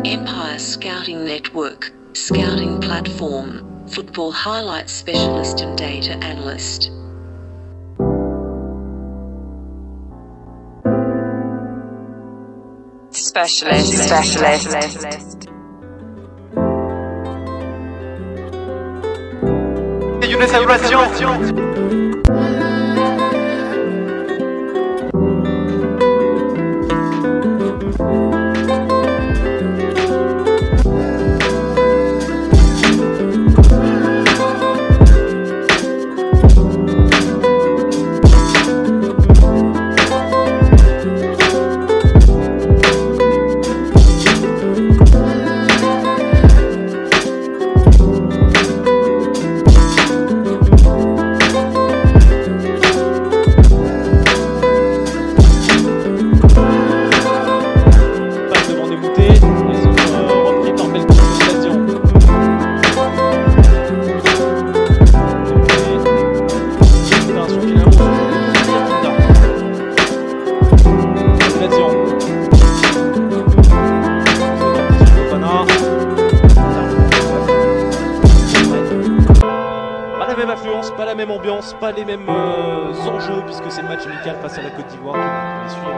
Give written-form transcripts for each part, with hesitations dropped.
Empire Scouting Network, Scouting Platform, Football Highlights Specialist and Data Analyst. Specialist. Youness Aouladzian. Pas la même ambiance, pas les mêmes enjeux puisque c'est le match amical face à la Côte d'Ivoire que vous pouvez suivre.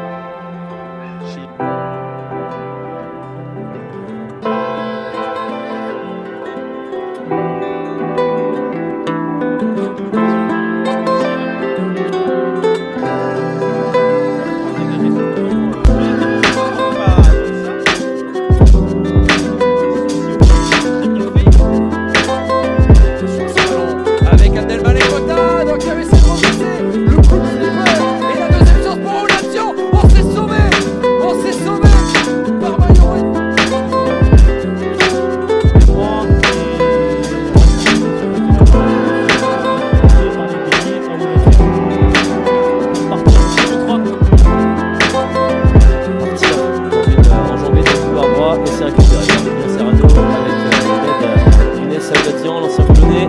Youness Aouladzian, l'ancien boulonnais.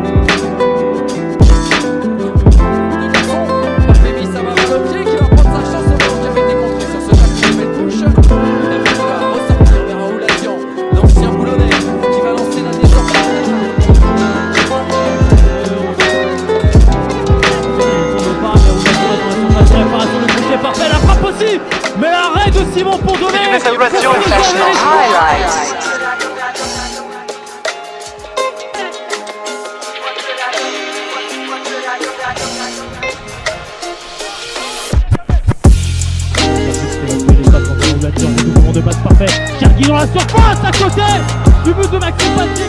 Ça va vers le pied qui va prendre sa chance au ballon qui avait été contré sur ce tacle de belle touche. Il va ressortir vers Aouladzian, l'ancien boulonnais qui va lancer la désormais. Réparation, le crochet parfait, la frappe aussi. Mais l'arrêt de Simon pour donner. Youness Aouladzian, National Highlights. De passe parfait, Chergui dans la surface à côté du but de Maxime Patrick.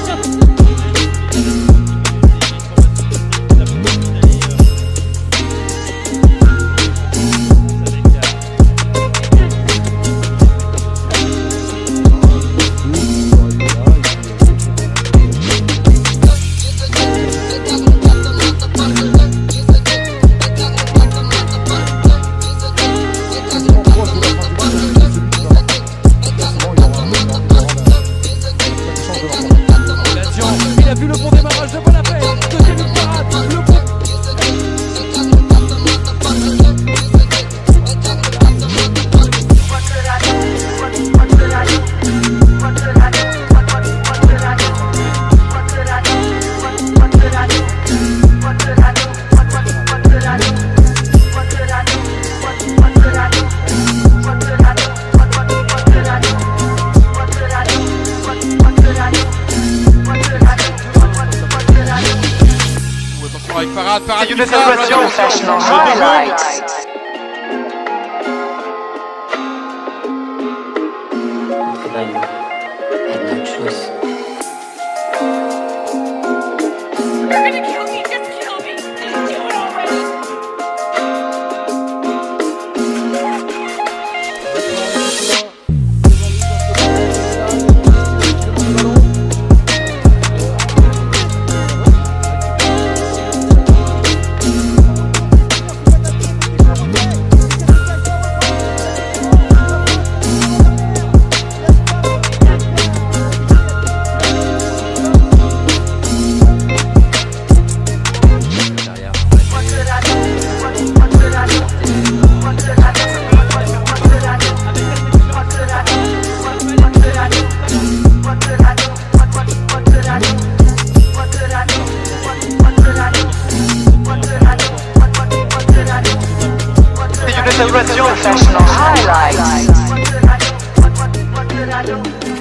Il a vu le bon démarrage de Bonaparte, deuxième but de parade, le bon. Parade Youness Aouladzian, National Highlights. Had no choice. You're gonna kill me, just kill me. Just do it already. Aouladzian. Professional highlights.